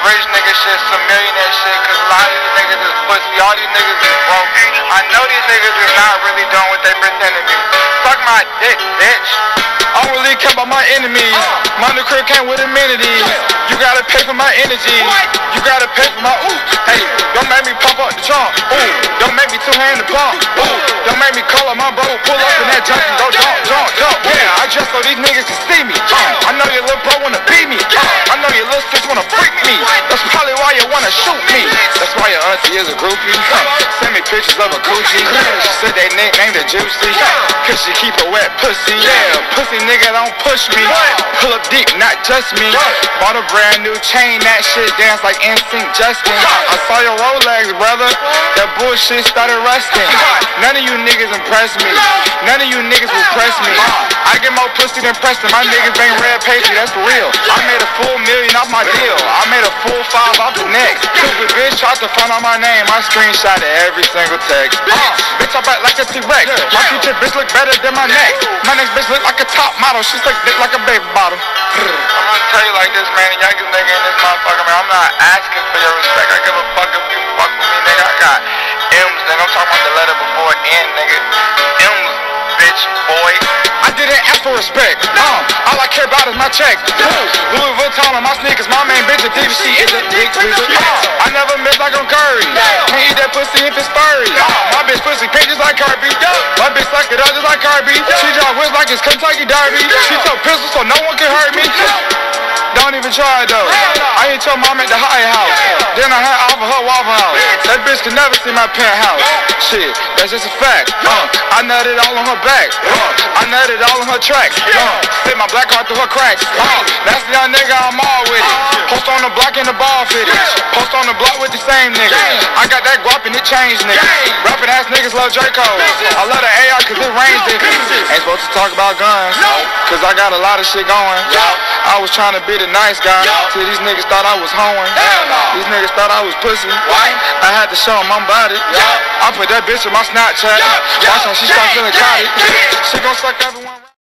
rich nigga shit, some millionaire shit, cause a lot of these niggas is pussy, all these niggas is broke. I know these niggas is not really doing what they pretend to be. Suck my dick, bitch. I don't really care about my enemies. My new crib came with amenities. You gotta pay for my energy. You gotta pay for my ooh. Hey, don't make me pump up the trunk. Ooh, don't make me two-handed pump. Ooh, don't make me call up my bro. Pull up in that jump and go jump, jump, jump. Yeah, I just so these niggas can see me. I know your little bro wanna beat me. I know your little sis wanna freak me. That's probably why you wanna shoot me. That's why your auntie is a groupie. Send me pictures of a Gucci. She said they nicknamed her Juicy. Cause she keep a wet pussy. Yeah, pussy nigga don't push me. Pull up deep, not just me. Bought a brand new chain, that shit dance like NSYNC Justin. I saw your Rolex, brother. That bullshit started rusting. None of you niggas impress me. None of you niggas will press me. I get more pussy than Preston. My niggas ain't red pastry, that's for real. I made a full million off my deal. I made a full 5 off the next. Stupid bitch tried to find out my name. I screenshotted every single text. Bitch, I back like a T-Rex. My future bitch look better than my next. My next bitch look like a top model. She suck dick like a baby bottle. I'm gonna tell you like this, man. The youngest nigga in this motherfucker, man. I'm not asking for your respect. I give a fuck if you fuck with me, nigga. I got M's, nigga. I'm talking about the letter before N, nigga. M's, bitch, boy. I didn't ask for respect. All I care about is my check. Louis Vuitton on my sneakers. My main bitch, a diva. She is a dick squeezer. I never miss like I'm Curry. Can't eat that pussy if it's furry. My bitch pussy pink just like Kirby. My bitch suck it up just like Kirby. She drive whips like it's Kentucky Derby. She took pistols so no one can hurt me. Don't even try though. I hit your mom at the high house. Then I had off of her Waffle House. That bitch could never see my penthouse. Shit, that's just a fact. I nutted all on her back. I nutted all on her tracks. Spit my black card through her cracks. That's the young nigga, I'm all with it. Post on the block in the ball fitted. Post on the block with the same nigga. I got that guap and it changed nigga. Rapping ass niggas love Draco. I love the AI cause it rains different. Ain't supposed to talk about guns. Cause I got a lot of shit going. I was trying to be the nice guy. Till these niggas thought I was hoeing. These niggas thought I was pussy. I had to show them I'm about it. I put that bitch in my Snapchat. Watch how she start feeling caught. She gon' suck everyone.